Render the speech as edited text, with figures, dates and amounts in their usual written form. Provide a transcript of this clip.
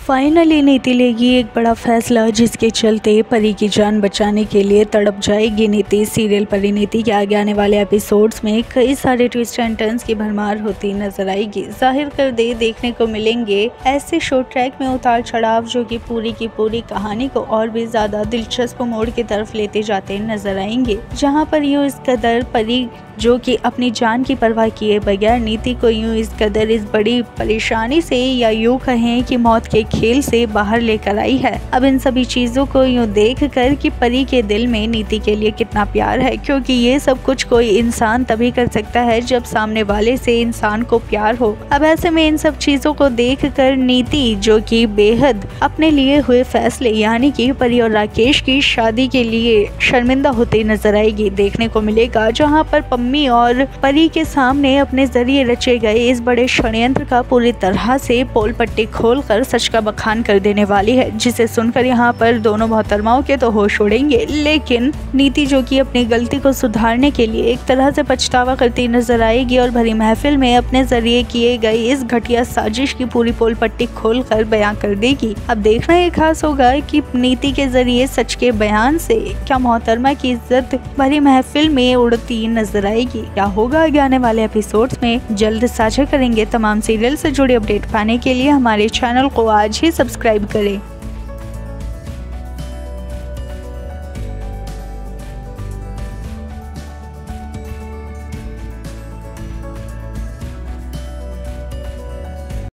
Finally नीति लेगी एक बड़ा फैसला, जिसके चलते परी की जान बचाने के लिए तड़प जाएगी नीति। सीरियल परिणीति के आगे आने वाले एपिसोड्स में कई सारे ट्विस्ट एंड टर्न्स की भरमार होती नजर आएगी। जाहिर कर दे देखने को मिलेंगे ऐसे शो ट्रैक में उतार चढ़ाव जो कि पूरी की पूरी कहानी को और भी ज्यादा दिलचस्प मोड़ की तरफ लेते जाते नजर आएंगे, जहाँ पर यूँ इस कदर परी जो कि अपनी जान की परवाह किए बगैर नीति को यूं इस कदर इस बड़ी परेशानी से या यूं कहें कि मौत के खेल से बाहर लेकर आई है। अब इन सभी चीजों को यूं देख कर कि परी के दिल में नीति के लिए कितना प्यार है, क्योंकि ये सब कुछ कोई इंसान तभी कर सकता है जब सामने वाले से इंसान को प्यार हो। अब ऐसे में इन सब चीजों को देख कर नीति जो कि बेहद अपने लिए हुए फैसले यानी कि परी और राकेश की शादी के लिए शर्मिंदा होते नजर आएगी। देखने को मिलेगा जहाँ पर पम्मी और परी के सामने अपने जरिए रचे गए इस बड़े षड्यंत्र का पूरी तरह से पोल पट्टी खोलकर सच का बखान कर देने वाली है, जिसे सुनकर यहाँ पर दोनों मोहतरमाओं के तो होश उड़ेंगे। लेकिन नीति जो कि अपनी गलती को सुधारने के लिए एक तरह से पछतावा करती नजर आएगी और भरी महफिल में अपने जरिए किए गए इस घटिया साजिश की पूरी पोल पट्टी खोल कर बयां कर देगी। अब देखना ये खास होगा कि नीति के जरिए सच के बयान से क्या मोहतरमा की इज्जत भरी महफिल में उड़ती नजर आएगी। क्या होगा आगे आने वाले एपिसोड्स में जल्द साझा करेंगे। तमाम सीरियल से जुड़े अपडेट पाने के लिए हमारे चैनल को आज ही सब्सक्राइब करें।